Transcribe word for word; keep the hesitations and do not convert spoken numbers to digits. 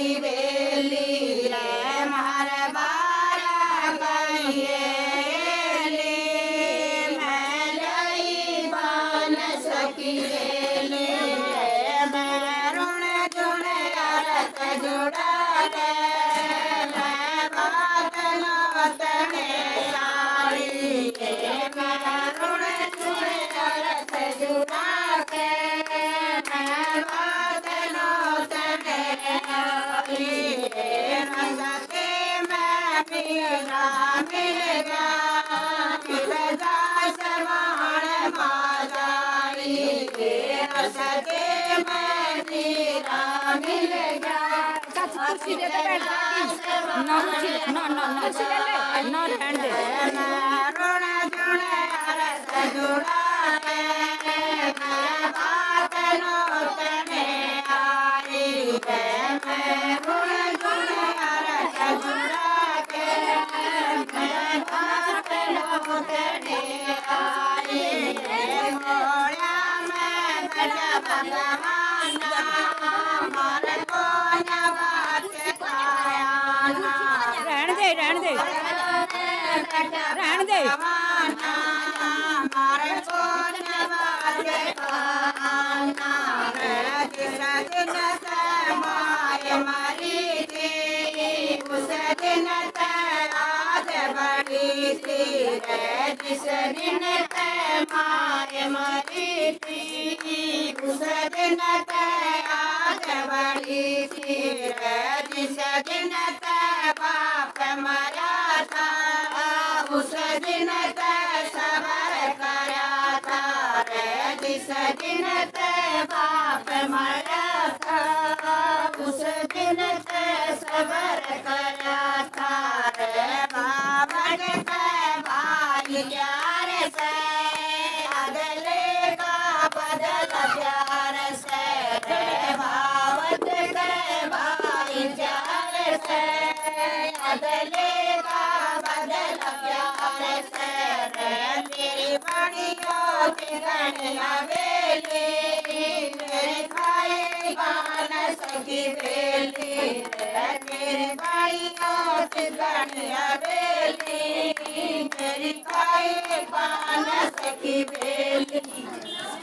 सखी बेली रे मारे बारा कहिए मैं लई बन सखी बेली रे मैं रुण जुण अरत जुड़ा के मैं बात नौत में सारी मैं रुण जुण अरत जुड़ा के मैं बात नौत में आई रंगते मैं मीरा मिल गया मिल जा समान माजाई रंगते मैं मीरा मिल गया कुर्सी दे दे बैठ ना ना ना ना ना रहने दे रुण जुण अरस जुड़ा के मैं बात नौत में आई है मैं रुण जुण अरस जुड़ा के मैं बात नौत में आई है मोया मैं बड़ा भगवान मन को नवाज पाया ना रहने दे रहने दे रहने दे मारे को नवाज पाना जिस दिन से माय मरी थी उस दिन से आज बड़ी थी रे जिस दिन से माय मरी थी उस दिन से आज बड़ी थी रे जिस दिन से बाप मरा था उस दिन से सबर करा था रे जिस दिन से बाप मरा था उस दिन से सबर करा था रे बाबन के भाई प्यार से अगले का बदल प्यार से रे बाबत के भाई प्यार से अगले का बदल प्यार से रे मेरी बड़ियों की गणिया बेली मेरे भाई पान सखी बेली रे मेरी बड़ियों की गणिया बेली मेरी भाई पान सखी बेली।